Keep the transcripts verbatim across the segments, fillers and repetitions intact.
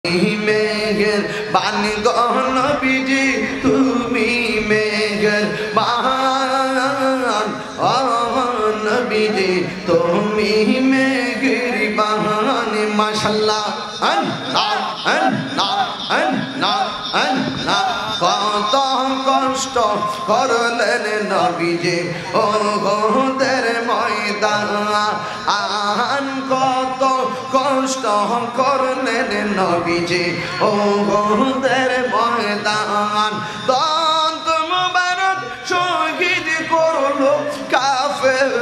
মেঘের বান গো নবীজি তুমি মেঘের বান ও নবীজি তুমি মেঘের বান মাশাআল্লাহ আল্লাহ আল্লাহ আল্লাহ আল্লাহ কত কষ্ট করলেন নবীজি ও গোদের ময়দান কত কষ্ট করলেন নবীজি ও গোদের ময়দান দন্ত মুবারক শহীদ করলো কাফের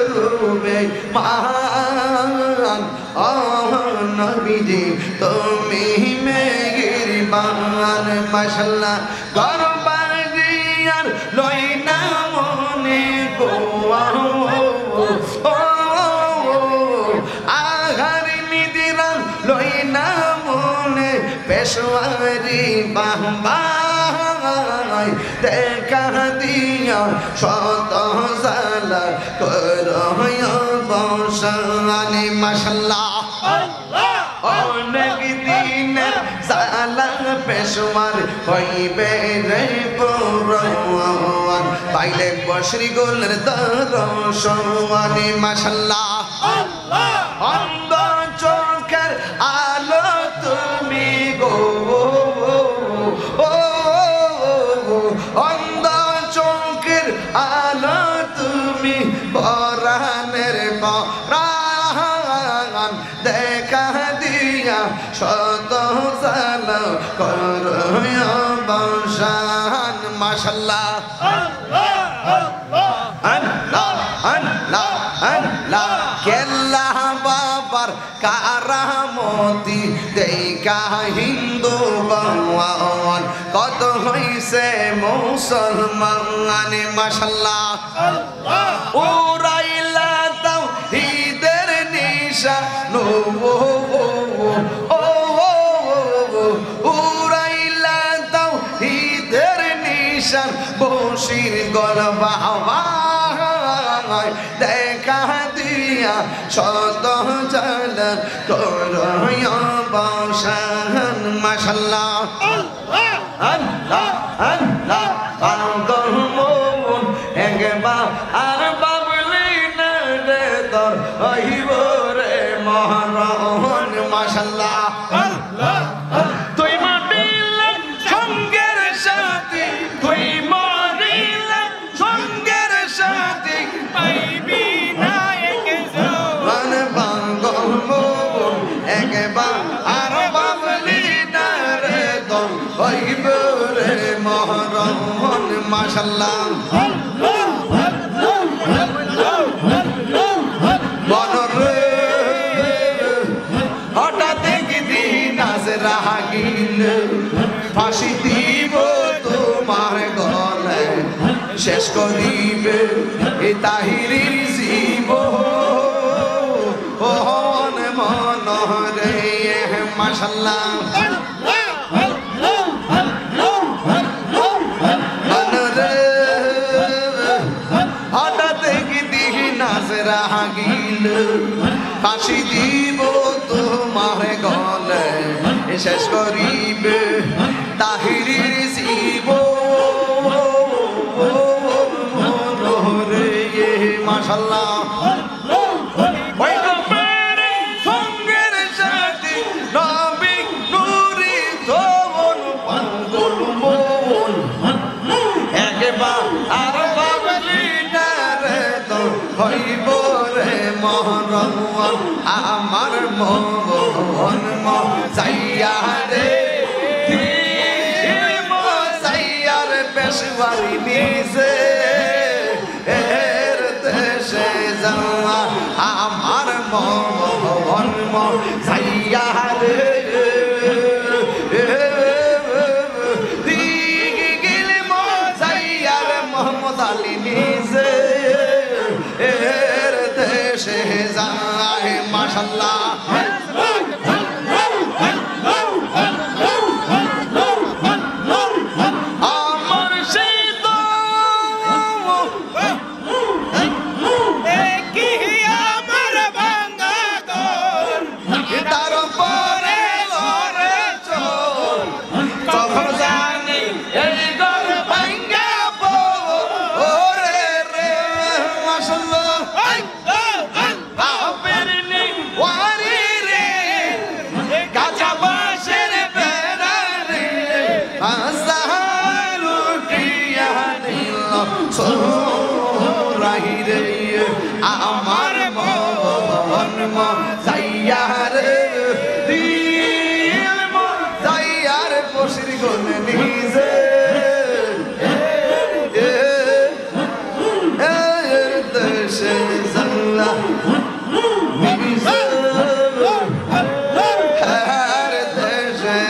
বেঈমান ও নবীজি তুমি মেহেরবান মাশাআল্লাহ গরবার দিয়ার লইনা মনে গো আহার নিদিরা লইনা মনে পেশওয়ারি বাহবাই দেখা দিয়া শত জালা করয় বসানি মাশাআল্লাহ অনেক দিনের জালা পেশওয়ার হইবে রে পরওয়ান পাইলে বশরি গোলের দরশওয়ানি মাশাআল্লাহ অন্ধ চোখের আলো তুমি গো অন্ধ চোখের আলো তুমি পরাণের পরাণ দেখা দিয়া শত জালা করয় বসান মাশাআল্লাহ আল্লাহ আল্লাহ আল্লাহ কেল্লা বাবার কারামতি দেখা হিন্দু বাওয়ান কত হইছে মুসলমান মাশাআল্লাহ উড়াইলা তাওহীদের নিশান ও উড়াইলা তাওহীদের নিশান বশির গলবা দেখা দিয়া শত জালা করয় বসান মাশাআল্লাহ আল্লাহ আল্লাহ পাগল মন একবার আর বাবলি না রে তোর হইব রে মহারণ মাশাআল্লাহ আল্লাহ তুই মরিলে সঙ্গের সাথী তুই মরিলে সঙ্গের সাথী পাইবি না একজন পাগল মন একবার আর বাবলি না রে তোর হইব রে মহারণ মাশাআল্লাহ মনরে হঠাৎ একদিন আজরা গিল ফাঁসি দিব তোমার গলে শেষ করিবে এ তাহিরির জীবন মনরে মাশাআল্লাহ রাগিল ফাঁসি দিব তোমার গলে শেষ করিবে তাহিরির জীবন রে মাশাআল্লাহ সঙ্গের সাথী নবী নূরি ধবন পাগল মন একবার আর বাবলি না রে তো হইব রে মহরম আমার মন মজাইয়া রে মজাইয়ার পেশওয়ারি নিজে এর দেশে যাওয়া আমার মন মজাইয়া রে দিগিল মজাইয়ার মোহাম্মদ আলী নিজে এর দেশে যায় মাশাআল্লাহ আমার সেই তো একই আমার ভাঙা ঘর সোরাই রে আমার মন মজাইয়ার দিল মজাইয়ার বসির গনে নিজে এর দেশে জানলা নিজে এর দেশে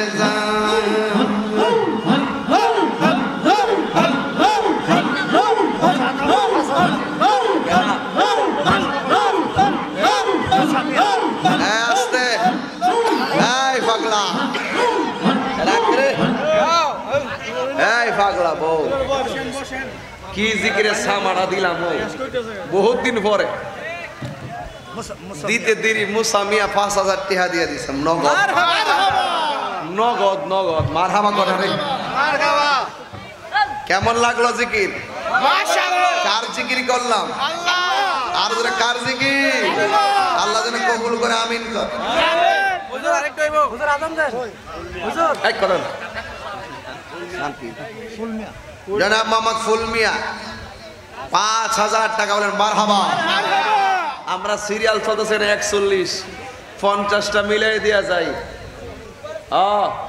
পাগলা বউ কি জিকিরে সামারা দিলাম বহুত দিন পরে দিতে দেরি মুসা মিয়া পাঁচ হাজার টাকা দিয়ে দিলাম নগদ নগদ নগদ মারহাবা করে রে কেমন লাগলো জিকির কার জিকির করলাম আর যারা কার জিকির আল্লাহ যেন কবুল করে আমিন কর হুজুর আরেকটু হইবো হুজুর আযান দেন হুজুর এক করেন জনাব মোহাম্মদ ফুল মিয়া পাঁচ হাজার টাকা বলেন মারহাবা আমরা সিরিয়াল চলতেছে একচল্লিশ পঞ্চাশটা মিলাই দেওয়া যায়।